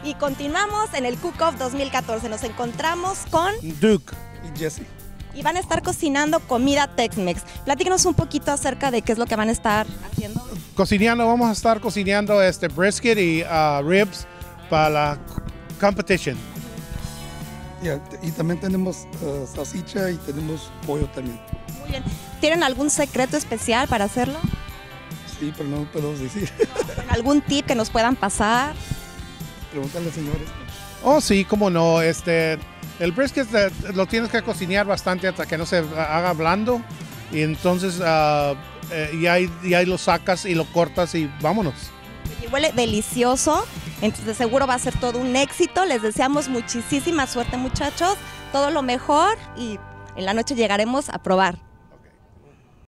Y continuamos en el Cook-Off 2014. Nos encontramos con Duke y Jesse. y van a estar cocinando comida Tex-Mex. Platíquenos un poquito acerca de qué es lo que van a estar haciendo. vamos a estar cocinando brisket y ribs para la competition. Y también tenemos salchicha y tenemos pollo también. Muy bien. ¿Tienen algún secreto especial para hacerlo? Sí, pero no podemos decir. ¿Algún tip que nos puedan pasar? Pregúntale, señores. Oh, sí, cómo no. El brisket lo tienes que cocinar bastante hasta que no se haga blando. Y entonces y ahí lo sacas y lo cortas y vámonos. Y huele delicioso, entonces seguro va a ser todo un éxito. Les deseamos muchísima suerte, muchachos, todo lo mejor y en la noche llegaremos a probar.